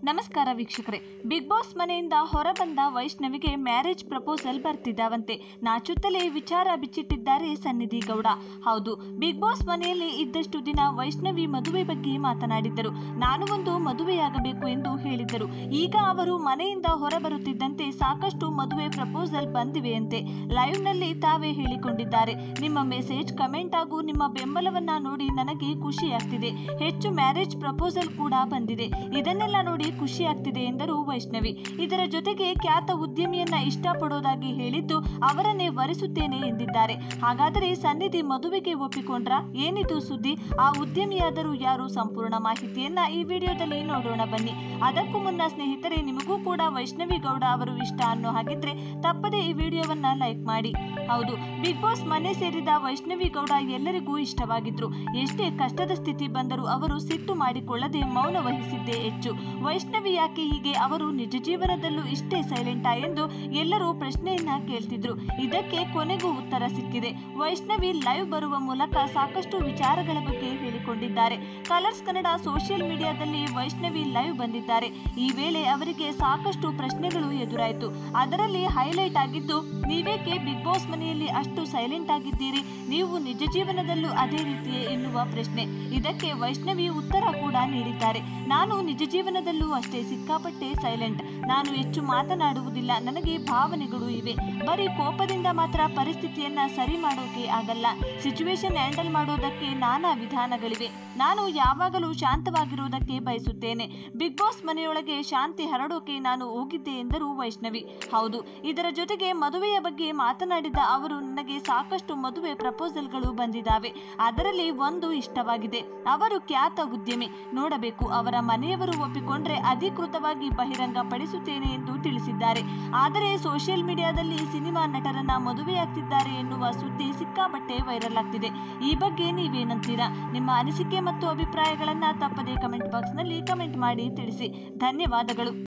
ನಮಸ್ಕಾರ ವೀಕ್ಷಕರೇ. Big boss ಮನೆಯಿಂದ ಹೊರಬಂದ ವೈಷ್ಣವಿಗೆ ಮ್ಯಾರೇಜ್ ಪ್ರಪೋಸಲ್ ಬರ್ತಿದ್ದಾವಂತೆ. ನಾಚುತ್ತಲೇ ವಿಚಾರ ಬಿಚ್ಚಿಟ್ಟಿದ್ದಾರೆ ಸನ್ನಿಧಿ ಗೌಡ. ಹೌದು, ಬಿಗ್ ಬಾಸ್ ಮನೆಯಲ್ಲಿ ಇದ್ದಷ್ಟು ದಿನ ವೈಷ್ಣವಿ ಮದುವೆ ಬಗ್ಗೆ ಮಾತನಾಡಿದ್ದರು. ನಾನು ಒಂದು ಮದುವೆಯಾಗಬೇಕು ಎಂದು ಹೇಳಿದ್ದರು. ಈಗ ಅವರು ಮನೆಯಿಂದ ಹೊರಬರುತ್ತಿದ್ದಂತೆ ಸಾಕಷ್ಟು ಮದುವೆ ಪ್ರಪೋಸಲ್ ಬಂದಿವೆಯಂತೆ. ಲೈವ್ನಲ್ಲಿ ತಾವೇ ಹೇಳಿಕೊಂಡಿದ್ದಾರೆ, ನಿಮ್ಮ ಮೆಸೇಜ್, ಕಮೆಂಟ್ ಹಾಗೂ ನಿಮ್ಮ ಬೆಂಬಲವನ್ನ ನೋಡಿ ನನಗೆ ಖುಷಿಯಾಗ್ತಿದೆ. ಹೆಚ್ಚು ಮ್ಯಾರೇಜ್ ಪ್ರಪೋಸಲ್ ಕೂಡ ಬಂದಿದೆ. ಇದನ್ನೆಲ್ಲ ನೋಡಿ ಖುಷಿ ಆಗ್ತಿದೆ ಎಂದರು ವೈಷ್ಣವಿ. ಇದರ ಜೊತೆಗೆ ಖ್ಯಾತ ಉದ್ಯಮಿಯನ್ನ ಇಷ್ಟಪಡೋದಾಗಿ ಹೇಳಿದ್ದು ಅವರನ್ನೇ ವರಿಸುತ್ತೇನೆ ಎಂದಿದ್ದಾರೆ. ಹಾಗಾದರೆ ಸನ್ನಿಧಿ ಮದುವೆಗೆ ಒಪ್ಪಿಕೊಂಡ್ರಾ? ಏನಿದು ಸುದ್ದಿ? ಆ ಉದ್ಯಮಿಯಾದರೂ ಯಾರು? ಸಂಪೂರ್ಣ ಮಾಹಿತಿಯನ್ನ ಈ ವಿಡಿಯೋದಲ್ಲಿ ನೋಡೋಣ ಬನ್ನಿ. ಅದಕ್ಕೂ ಮುನ್ನ ಸ್ನೇಹಿತರೆ, ನಿಮಗೂ ಕೂಡ ವೈಷ್ಣವಿ ಗೌಡ ಅವರು ಇಷ್ಟ ಅನ್ನೋ ಹಾಗಿದ್ರೆ ತಪ್ಪದೆ ಈ ವಿಡಿಯೋವನ್ನ ಲೈಕ್ ಮಾಡಿ. ಹೌದು, ಬಿಗ್ ಬಾಸ್ ಮನೆ ಸೇರಿದ ವೈಷ್ಣವಿ ಗೌಡ ಎಲ್ಲರಿಗೂ ಇಷ್ಟವಾಗಿದ್ರು. ಎಷ್ಟೇ ಕಷ್ಟದ ಸ್ಥಿತಿ ಬಂದರೂ ಅವರು ಸಿಟ್ಟು ಮಾಡಿಕೊಳ್ಳದೆ ಮೌನ ವಹಿಸಿದ್ದೇ ಹೆಚ್ಚು. ವೈಷ್ಣವಿ ಯಾಕೆ ಹೀಗೆ? ಅವರು ನಿಜ ಜೀವನದಲ್ಲೂ ಇಷ್ಟೇ ಸೈಲೆಂಟಾ ಎಂದು ಎಲ್ಲರೂ ಪ್ರಶ್ನೆಯನ್ನ ಕೇಳ್ತಿದ್ರು. ಇದಕ್ಕೆ ಕೊನೆಗೂ ಉತ್ತರ ಸಿಕ್ಕಿದೆ. ವೈಷ್ಣವಿ ಲೈವ್ ಬರುವ ಮೂಲಕ ಸಾಕಷ್ಟು ವಿಚಾರಗಳ ಬಗ್ಗೆ ಹೇಳಿಕೊಂಡಿದ್ದಾರೆ. ಕಲರ್ಸ್ ಕನ್ನಡ ಸೋಷಿಯಲ್ ಮೀಡಿಯಾದಲ್ಲಿ ವೈಷ್ಣವಿ ಲೈವ್ ಬಂದಿದ್ದಾರೆ. ಈ ವೇಳೆ ಅವರಿಗೆ ಸಾಕಷ್ಟು ಪ್ರಶ್ನೆಗಳು ಎದುರಾಯಿತು. ಅದರಲ್ಲಿ ಹೈಲೈಟ್ ಆಗಿದ್ದು, ನೀವೇಕೆ ಬಿಗ್ ಬಾಸ್ ಮನೆಯಲ್ಲಿ ಅಷ್ಟು ಸೈಲೆಂಟ್ ಆಗಿದ್ದೀರಿ? ನೀವು ನಿಜ ಜೀವನದಲ್ಲೂ ಅದೇ ರೀತಿಯೇ ಎನ್ನುವ ಪ್ರಶ್ನೆ. ಇದಕ್ಕೆ ವೈಷ್ಣವಿ ಉತ್ತರ ಕೂಡ ನೀಡಿದ್ದಾರೆ. ನಾನು ನಿಜ ಜೀವನದಲ್ಲೂ ಅಷ್ಟೇ ಸಿಕ್ಕಾಪಟ್ಟೆ ಸೈಲೆಂಟ್. ನಾನು ಹೆಚ್ಚು ಮಾತನಾಡುವುದಿಲ್ಲ. ನನಗೆ ಭಾವನೆಗಳು ಇವೆ. ಬರೀ ಕೋಪದಿಂದ ಮಾತ್ರ ಪರಿಸ್ಥಿತಿಯನ್ನ ಸರಿ ಮಾಡೋಕೆ ಆಗಲ್ಲ. ಸಿಚುವೇಶನ್ ಹ್ಯಾಂಡಲ್ ಮಾಡೋದಕ್ಕೆ ನಾನಾ ವಿಧಾನಗಳಿವೆ. ನಾನು ಯಾವಾಗಲೂ ಶಾಂತವಾಗಿರುವುದಕ್ಕೆ ಬಯಸುತ್ತೇನೆ. ಬಿಗ್ ಬಾಸ್ ಮನೆಯೊಳಗೆ ಶಾಂತಿ ಹರಡೋಕೆ ನಾನು ಹೋಗಿದ್ದೆ ಎಂದರು ವೈಷ್ಣವಿ. ಹೌದು, ಇದರ ಜೊತೆಗೆ ಮದುವೆಯ ಬಗ್ಗೆ ಮಾತನಾಡಿದ ಅವರು, ನನಗೆ ಸಾಕಷ್ಟು ಮದುವೆ ಪ್ರಪೋಸಲ್ಗಳು ಬಂದಿದ್ದಾವೆ. ಅದರಲ್ಲಿ ಒಂದು ಇಷ್ಟವಾಗಿದೆ. ಅವರು ಖ್ಯಾತ ಉದ್ಯಮಿ. ನೋಡಬೇಕು, ಅವರ ಮನೆಯವರು ಒಪ್ಪಿಕೊಂಡ್ರೆ ಅಧಿಕೃತವಾಗಿ ಬಹಿರಂಗ ಪಡಿಸುತ್ತೇನೆ ಎಂದು ತಿಳಿಸಿದ್ದಾರೆ. ಆದರೆ ಸೋಷಿಯಲ್ ಮೀಡಿಯಾದಲ್ಲಿ ಸಿನಿಮಾ ನಟರನ್ನ ಮದುವೆಯಾಗ್ತಿದ್ದಾರೆ ಎನ್ನುವ ಸುದ್ದಿ ಸಿಕ್ಕಾಪಟ್ಟೆ ವೈರಲ್ ಆಗ್ತಿದೆ. ಈ ಬಗ್ಗೆ ನೀವೇನಂತೀರಾ? ನಿಮ್ಮ ಅನಿಸಿಕೆ ಮತ್ತು ಅಭಿಪ್ರಾಯಗಳನ್ನ ತಪ್ಪದೇ ಕಮೆಂಟ್ ಬಾಕ್ಸ್ ನಲ್ಲಿ ಕಮೆಂಟ್ ಮಾಡಿ ತಿಳಿಸಿ. ಧನ್ಯವಾದಗಳು.